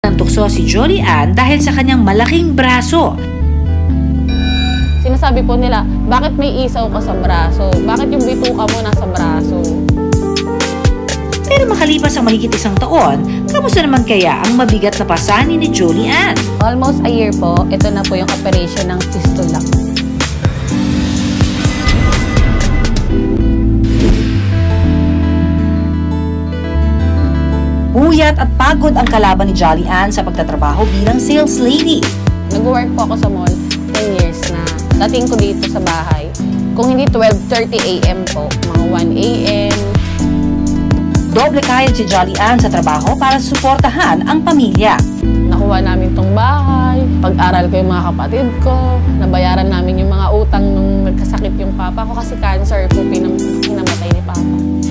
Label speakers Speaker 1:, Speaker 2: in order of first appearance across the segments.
Speaker 1: Ang tukso si Jolly Ann dahil sa kanyang malaking braso.
Speaker 2: Sinasabi po nila, bakit may isaw ka sa braso? Bakit yung bituka mo nasa braso?
Speaker 1: Pero makalipas ang mahigit isang taon, kamusta naman kaya ang mabigat na pasanin ni Jolly Ann?
Speaker 2: Almost a year po, ito na po yung operation ng fistula.
Speaker 1: Puyat at pagod ang kalaban ni Jolly Ann sa pagtatrabaho bilang sales lady.
Speaker 2: Nag-work po ako sa mall 10 years na. Dating ko dito sa bahay. Kung hindi 12:30 AM po, mga 1 AM.
Speaker 1: Doble kayod si Jolly Ann sa trabaho para suportahan ang pamilya.
Speaker 2: Nakuha namin tong bahay, pag-aral ko yung mga kapatid ko, nabayaran namin yung mga utang nung nagkasakit yung papa ko kasi cancer po pinamatay ni papa.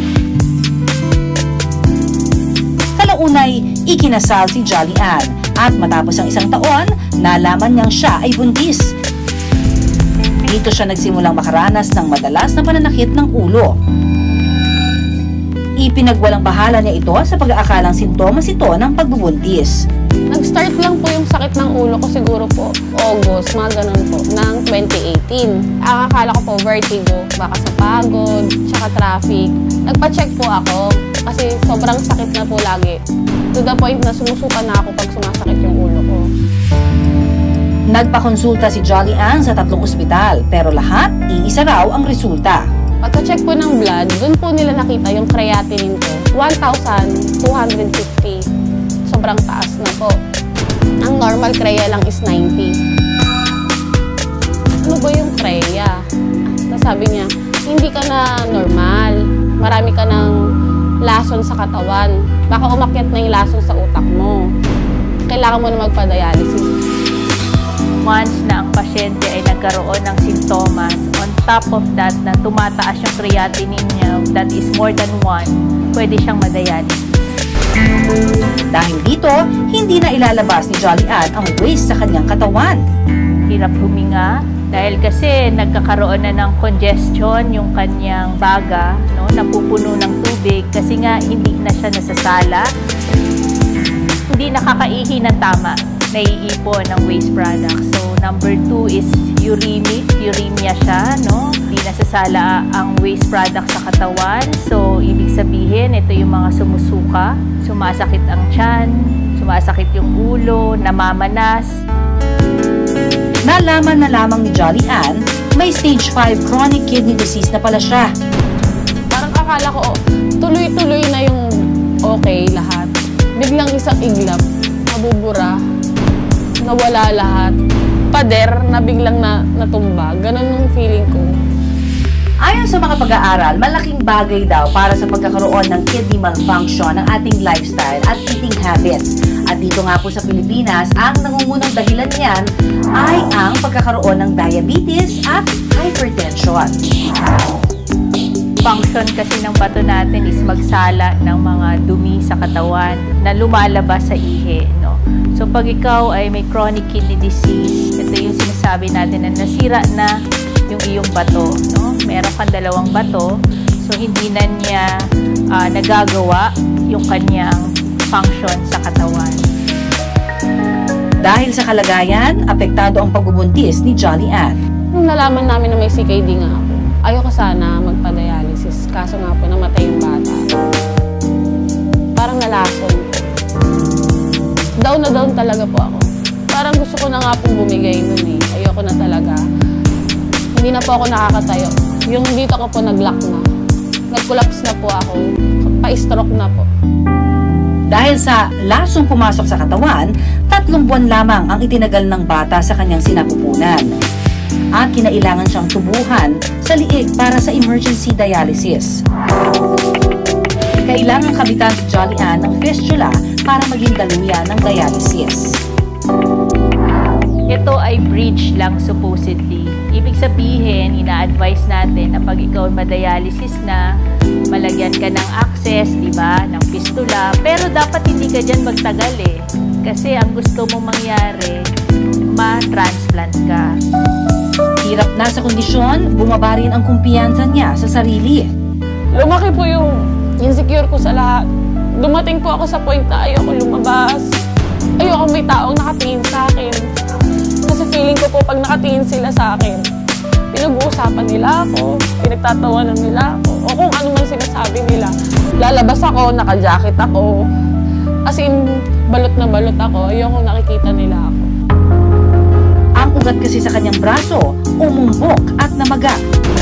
Speaker 1: Unay, ikinasal si Jolly Ann at matapos ang isang taon, nalaman niyang siya ay buntis. Dito siya nagsimulang makaranas ng madalas na pananakit ng ulo. Ipinagwalang bahala niya ito sa pag-aakalang sintomas ito ng pagbubuntis.
Speaker 2: Nag-start lang po yung sakit ng ulo ko siguro po August, mga ganun po, ng 2018. Ang akala ko po vertigo, baka sa pagod, tsaka traffic. Nagpa-check po ako kasi sobrang sakit na po lagi. To the point na sumusuka na ako pag sumasakit yung ulo ko.
Speaker 1: Nagpakonsulta si Jolly Ann sa 3 ospital pero lahat, iisa raw ang resulta.
Speaker 2: Pagka-check po ng blood, dun po nila nakita yung creatinine ko, 1,250. Sobrang taas na po. Ang normal CREA lang is 90. Ano ba yung CREA? Sabi niya, hindi ka na normal. Marami ka ng lason sa katawan. Baka umakyat na yung lason sa utak mo. Kailangan mo na magpa-dialysis.
Speaker 3: Once na ang pasyente ay nagkaroon ng sintomas, on top of that na tumataas yung creatinine niya, that is more than 1, pwede siyang madialysis.
Speaker 1: Dahil dito, hindi na ilalabas ni Jolly Ann ang waste sa kanyang katawan.
Speaker 3: Hirap huminga dahil kasi nagkakaroon na ng congestion yung kanyang baga, no? Napupuno ng tubig kasi nga hindi na siya nasasala. Hindi nakakaihi ng tama, naiipon ng waste product. So number 2 is uremia siya, no? Hindi nasasala ang waste product sa katawan. So ibig sabihin, ito yung mga sumusuka, sumasakit ang tiyan, sumasakit yung ulo, namamanas.
Speaker 1: Nalaman na lamang ni Jolly Ann, may stage 5 chronic kidney disease na pala siya.
Speaker 2: Parang akala ko, tuloy-tuloy na yung okay lahat. Biglang isang iglap, nabubura, nawala lahat. Pader na biglang natumba. Ganon yung feeling ko.
Speaker 1: Ayon sa mga pag-aaral, malaking bagay daw para sa pagkakaroon ng kidney malfunction ng ating lifestyle at eating habits. At dito nga po sa Pilipinas, ang nangungunang dahilan niyan ay ang pagkakaroon ng diabetes at hypertension.
Speaker 3: Function kasi ng bato natin is magsala ng mga dumi sa katawan na lumalabas sa ihi, no? So pag ikaw ay may chronic kidney disease, ito yung sinasabi natin na nasira na yung iyong bato, no? Meron kang 2 bato, so hindi na niya nagagawa yung kanyang function sa katawan.
Speaker 1: Dahil sa kalagayan, apektado ang pagbubuntis ni Jolly Ann.
Speaker 2: Nung nalaman namin na may CKD nga ako, ayoko sana magpa-dialysis. Kaso nga po, namatay yung bata. Parang nalason. Down na down talaga po ako. Parang gusto ko na nga pong bumigay nun eh. Ayoko na talaga. Hindi na po ako nakakatayo. Yung dito ko po nag-lock na. Nag-collapse na po ako. Pa-stroke na po.
Speaker 1: Dahil sa lasong pumasok sa katawan, 3 buwan lamang ang itinagal ng bata sa kanyang sinapupunan. At kinailangan siyang tubuhan sa liig para sa emergency dialysis. Kailangan kabitan si Jolly Ann ng fistula para maging daluyan ng dialysis.
Speaker 3: Ito ay bridge lang supposedly. Ibig sabihin, ina-advise natin na pag ikaw madialysis na, malagyan ka ng access, di ba, ng fistula. Pero dapat hindi ka dyan magtagal eh. Kasi ang gusto mo mangyari, ma-transplant ka.
Speaker 1: Hirap na sa kondisyon, bumaba rin ang kumpiyansa niya sa sarili.
Speaker 2: Lumaki po yung insecure ko sa lahat. Dumating po ako sa point na ayoko lumabas. Ayoko may taong nakatingin sa akin. Kasi feeling ko po pag nakatingin sila sa akin, pinag-uusapan nila ako, pinagtatawanan nila ako, o kung ano man sinasabi nila. Lalabas ako, naka-jacket ako. As in, balot na balot ako. Ayoko nakikita nila ako.
Speaker 1: Ang ugat kasi sa kanyang braso, umumbok at namaga.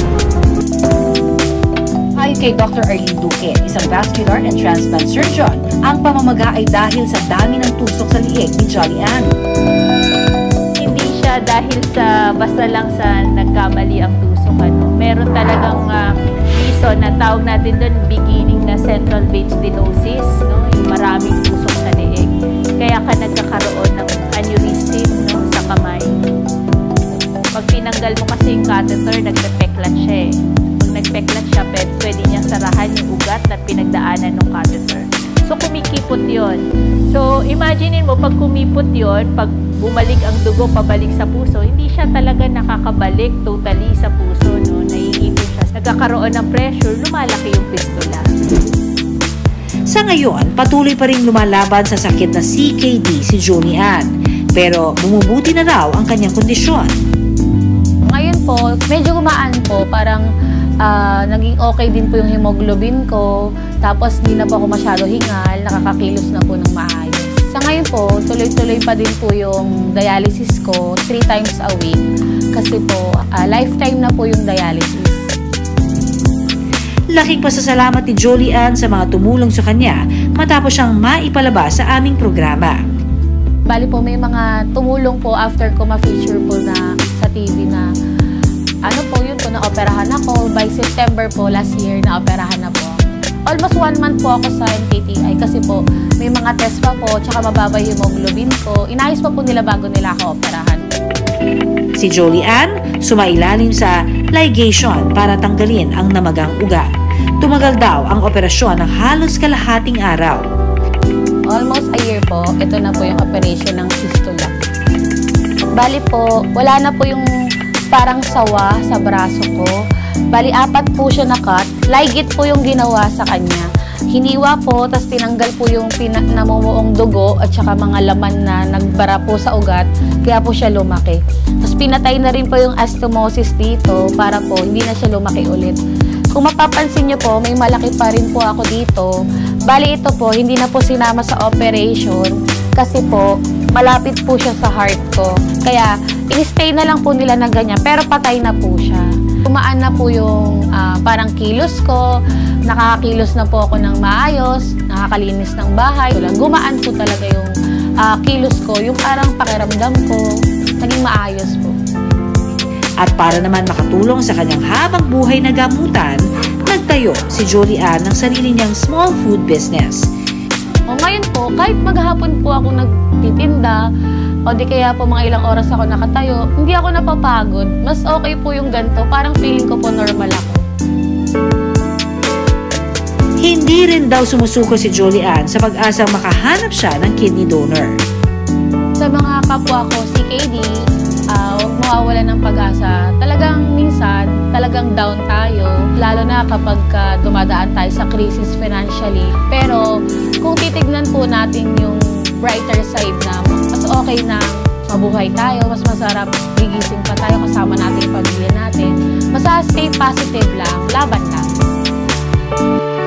Speaker 1: Ayon kay Dr. Arlene Duque, isang vascular and transplant surgeon, ang pamamaga ay dahil sa dami ng tusok sa liig ni Jolly Ann.
Speaker 3: Hindi siya dahil sa basta lang sa nagkamali ang tusok. Meron talagang reason na tawag natin doon beginning na central vein stenosis, no? Yung maraming tusok sa liig. Kaya ka nagkakaroon ng aneurysm, no? Sa kamay. Pag tinanggal mo kasi yung catheter, nagpe-peklat siya eh. Pag nagpeklat siya, pwede niyang sarahan yung ugat na pinagdaanan ng catheter. So, kumikipot yon. So, imaginein mo, pag kumipot yon, pag bumalik ang dugo pabalik sa puso, hindi siya talaga nakakabalik totally sa puso, no? Naiipon siya. Nagkakaroon ng pressure, lumalaki yung fistula.
Speaker 1: Sa ngayon, patuloy pa rin lumalaban sa sakit na CKD si Jolly Ann. Pero bumubuti na raw ang kanyang kondisyon.
Speaker 2: Ngayon po, medyo gumaan po. Parang naging okay din po yung hemoglobin ko. Tapos hindi na po ako masyado hingal. Nakakakilos na po ng maayos. Sa ngayon po, tuloy-tuloy pa din po yung dialysis ko 3 times a week. Kasi po, lifetime na po yung dialysis.
Speaker 1: Laking pasasalamat ni Jolly Ann sa mga tumulong sa kanya matapos siyang maipalabas sa aming programa.
Speaker 2: Bali po, may mga tumulong po after ko ma-feature po na sa TV na ano po yun po, na-operahan ako. By September po last year, na-operahan na po. Almost 1 month po ako sa NKTI kasi po may mga test pa po tsaka mababa yung hemoglobin ko. Inayos pa po nila bago nila ako operahan.
Speaker 1: Si Jolly Ann sumailalim sa ligation para tanggalin ang namagang ugat. Tumagal daw ang operasyon ng halos kalahating araw.
Speaker 2: Almost a year po, ito na po yung operation ng fistula. Bali po, wala na po yung parang sawa sa braso ko. Bali, 4 po siya na-cut. Ligit po yung ginawa sa kanya. Hiniwa po, tapos tinanggal po yung namumuong dugo at saka mga laman na nagbara po sa ugat. Kaya po siya lumaki. Tapos pinatay na rin po yung anastomosis dito para po hindi na siya lumaki ulit. Kung mapapansin nyo po, may malaki pa rin po ako dito. Bali, ito po, hindi na po sinama sa operation kasi po, malapit po siya sa heart ko. Kaya, in-stay na lang po nila na ganyan, pero patay na po siya. Tumaan na po yung parang kilos ko, nakakakilos na po ako ng maayos, nakakalinis ng bahay. Gumaan po talaga yung kilos ko, yung parang pakiramdam ko, naging maayos po.
Speaker 1: At para naman makatulong sa kanyang habang buhay na gamutan, nagtayo si Jolly Ann ng sarili niyang small food business.
Speaker 2: O ngayon po, kahit maghapon po ako nagtitinda, o di kaya po mga ilang oras ako nakatayo, hindi ako napapagod. Mas okay po yung ganito. Parang feeling ko po normal ako.
Speaker 1: Hindi rin daw sumusuko si Jolly Ann sa pag-asang makahanap siya ng kidney donor.
Speaker 2: Sa mga kapwa ko, CKD, huwag mawawala ng pag-asa. Talagang minsan, talagang down tayo. Lalo na kapag dumadaan tayo sa crisis financially. Pero kung titignan po natin yung brighter side na mas okay na mabuhay tayo, mas masarap, gigising pa tayo kasama natin yung pamilya natin. Basta stay positive lang, laban lang.